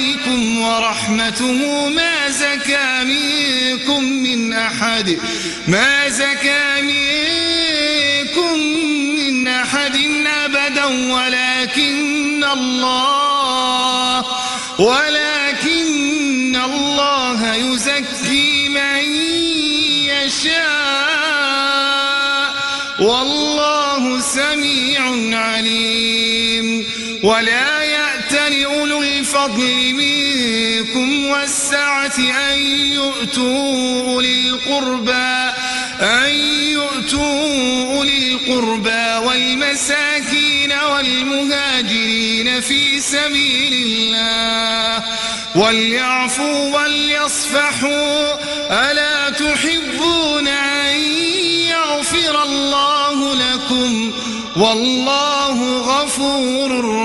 عليكم ورحمته ما زكى منكم من أحد أبدا ولكن الله يزكي من يشاء والله سميع عليم. ولا يأتل أولو الفضل منكم والسعة أن يؤتوا أولي القربى والمساكين والمهاجرين في سبيل الله وليعفوا وليصفحوا ألا تحبون أن يغفر الله لكم والله غفور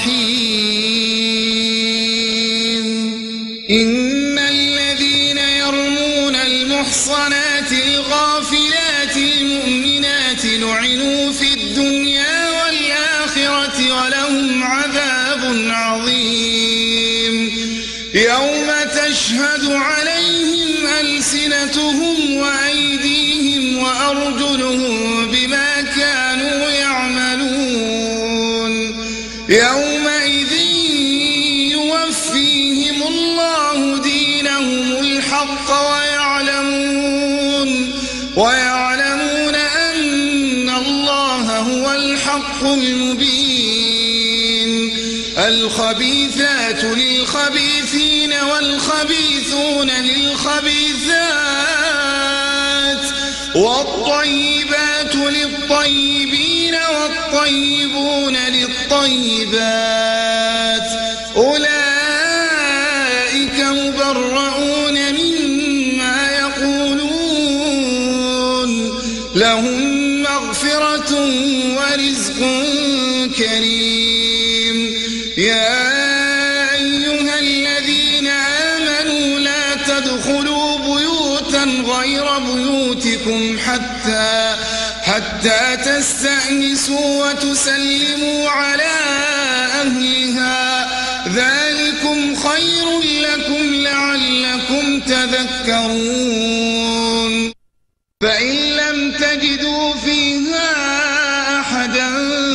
رحيم. إن الذين يرمون المحصنات الغافلات المؤمنات لعنوا في الدنيا والآخرة ولهم عذاب عظيم يوم تشهد عليهم ألسنتهم وأيديهم وأرجلهم بما كانوا يعملون يومئذ يوفيهم الله دينهم الحق ويعلمون أن الله هو الحق المبين. الخبيثات للخبيثين والخبيثون للخبيثات والطيبات للطيبين والطيبون للطيبات أولئك مبرؤون مما يقولون لهم مغفرة ورزق كريم. يا أيها الذين آمنوا لا تدخلوا بيوتا غير بيوتكم حتى تستأنسوا وتسلموا على أهلها ذلكم خير لكم لعلكم تذكرون. فإن لم تجدوا فيها أحدا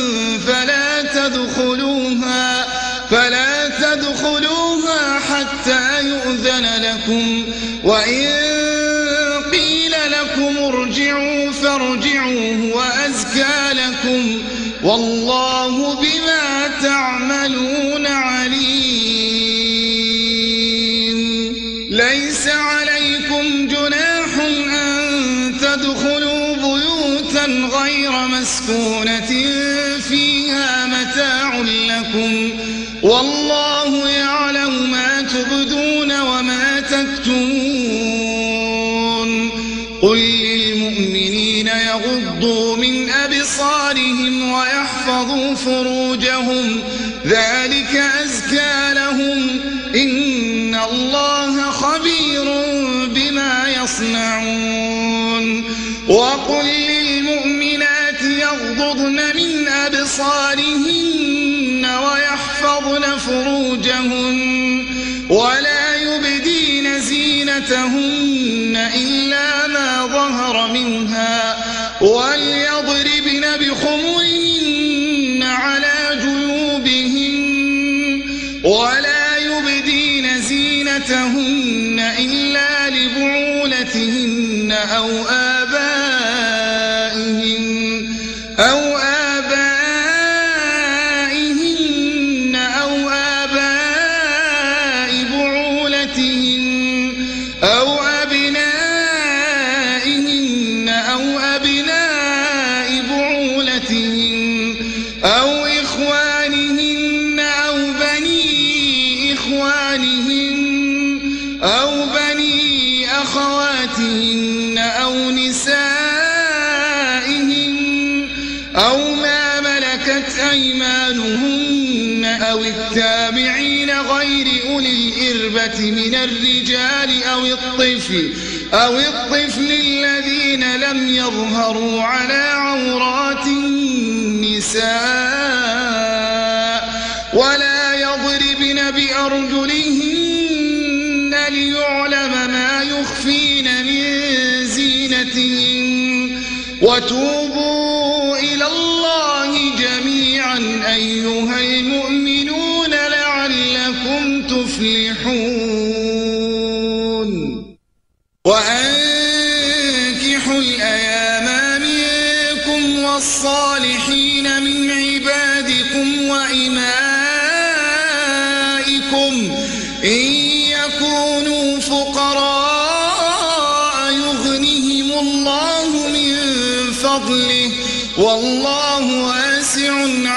فلا تدخلوها حتى يؤذن لكم وإن قيل لكم ارجعوا فارجعوا هو أزكى لكم والله بما تعملون عليم. ليس عليكم جناح أن تدخلوا بيوتا غير مسكونة فيها متاع لكم والله يعلم ما تبدون وما تكتمون. قل للمؤمنين يغضوا من أبصارهم ويحفظوا فروجهم ذلك أزكى لهم إن الله خبير بما يصنعون. وقل للمؤمنات يغضضن من أبصارهن ويحفظن فروجهن ولا يبدين زينتهن إلا ما ظهر منها وليضربن بخمرهن على جيوبهن ولا يبدين زينتهن إلا لبعولتهن أو آباء بعولتهن أو أبنائهن أو أبناء بعولتهن أو إخوانهن أو بني إخوانهن أو بني أخواتهن أو نسائهن أو ما ملكت أيمانهن أو التابعين غير أولي الإربة من الرجال أو الطفل الذين لم يظهروا على عورات النساء ولا يضربن بأرجلهن أرجلهن ليعلم ما يخفين من زينتهن وتوبوا إلى الله جميعا أيها المؤمنون لعلكم تفلحون وأنكحوا الأيام منكم والصالحين من عبادكم وإمائكم إن يكونوا فقراء يغنهم الله من فضله والله واسع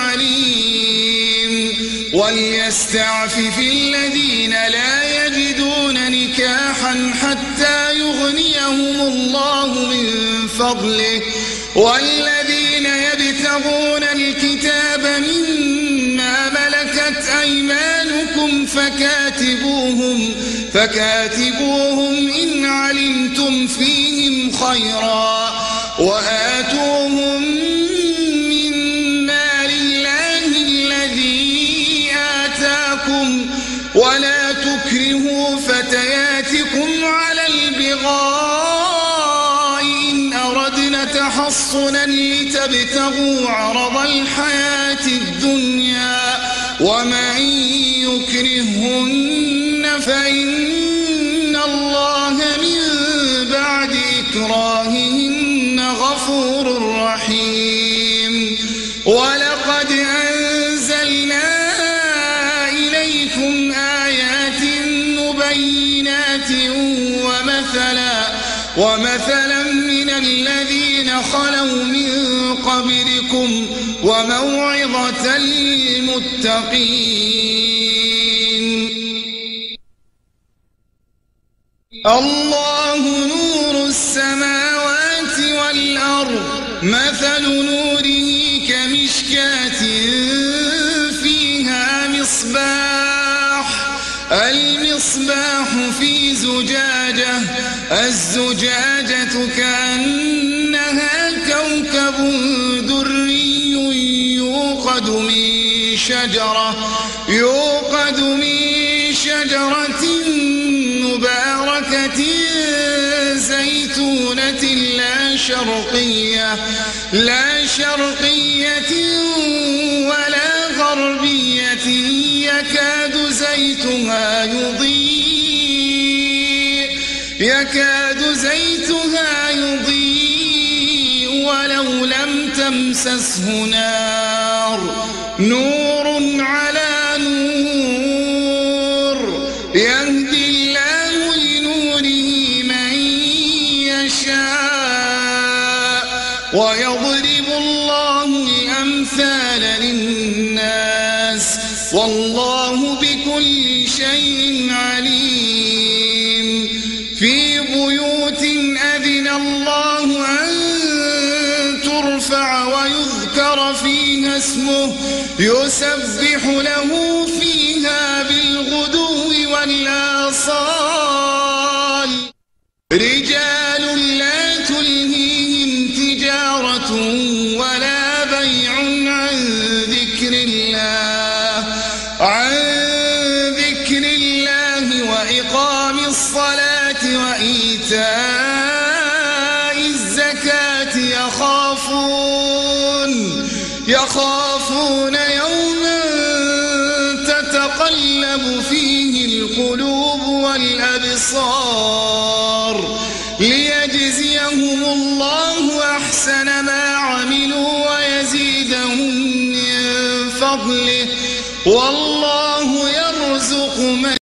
عليم وليستعفف الذين لا يجدون نكاحا حتى يغنيهم الله من فضله والذين يبتغون الكتاب مما ملكت أيمانكم فكاتبوهم إن علمتم فيهم خيرا وآتوهم من مال الله الذي آتاكم ولا تكرهوا فتياتكم على البغاء إن أردنا تحصنا لتبتغوا عرض الحياة الدنيا ومن يكرهن فإن الله من بعد إكراههن غفور رحيم ولقد أنزلنا إليكم آيات مبينات ومثلا من الذين خلوا من قبلكم وموعظة للمتقين الله نور السماوات والأرض مثل نوره كمشكاة فيها المصباح في زجاجة الزجاجة كأنها كوكب دري يوقد من شجرة مباركة زيتونة لا شرقية ولا غربية يكاد زيتها يضيء ولو لم تمسسه نور على نور يهدي الله لنوره من يشاء ويضرب الله الأمثال للناس والله بكل شيء عليم في بيوت أذن الله أن ترفع ويذكر فيها اسمه يسبح له فيها بالغدو والآصال رجال لا تلهيهم تجارة ولا بيع عن ذكر الله وإقام الصلاة وإيتاء الزكاة يخافون يوما تتقلب فيه القلوب والأبصار ليجزيهم الله أحسن ما عملوا ويزيدهم من فضله والله يرزق من